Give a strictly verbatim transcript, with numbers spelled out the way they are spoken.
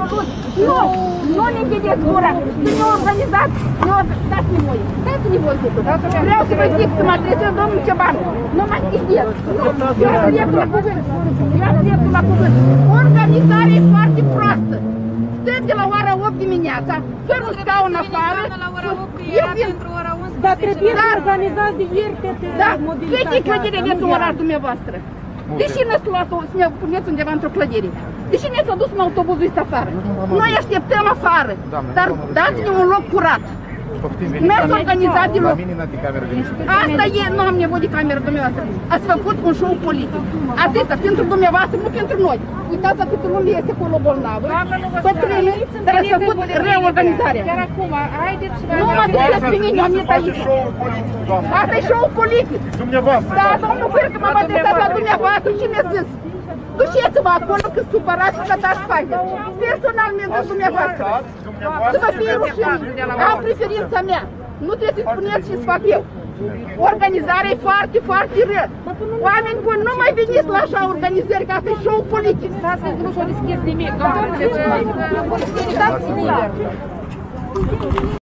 soluții. Nu, nu ne închideți gura. Să ne organizați, dați-mi voie. Dați-mi voie să vreau să vă zic să mă adresez domnul Ceban. Nu mă închideți. Eu am dreptul la cuvânt. Eu am dreptul la cuvânt. Organizarea e foarte proastă. Stăm de la ora opt dimineața, fără un scaun afară. Dar trebuie să organizați de ieri pe mobilitatea. Da, ce clădire aveți în oraș dumneavoastră? Deși ne-ați luat să ne puneți undeva într-o clădire? Deși ne-ați adus în autobuzul ăsta afară? Noi așteptăm afară, dar dați-ne un loc curat. Mi-ați organizat de loc. Asta e, nu am nevoie de cameră dumneavoastră. Ați făcut un show politic. Atâta, pentru dumneavoastră, nu pentru noi. Uitați câtă lume este acolo bolnavă. Bătrâni, dar ați făcut reorganizarea. Nu mă duceți pe mine, am venit aici. Asta e show politic. Da, domnul Cârcă, m-am adresat la dumneavoastră și mi-a zis. Duceți-vă acolo că supărați și cătați faine. Personalmente dumneavoastră. Să vă fie rușine. Am preferința mea. Nu trebuie să spuneți ce-ți fac eu. Organizarea e foarte, foarte rea. Oameni buni, nu mai veniți la așa organizări, că asta e show politic. Stați că nu s-a deschis nimic.